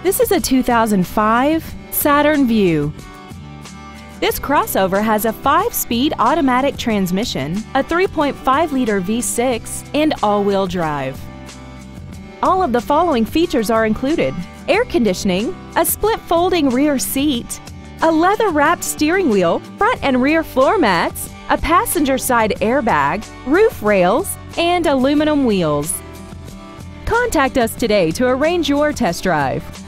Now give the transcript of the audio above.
This is a 2005 Saturn Vue. This crossover has a 5-speed automatic transmission, a 3.5-liter V6, and all-wheel drive. All of the following features are included: air conditioning, a split folding rear seat, a leather-wrapped steering wheel, front and rear floor mats, a passenger side airbag, roof rails, and aluminum wheels. Contact us today to arrange your test drive.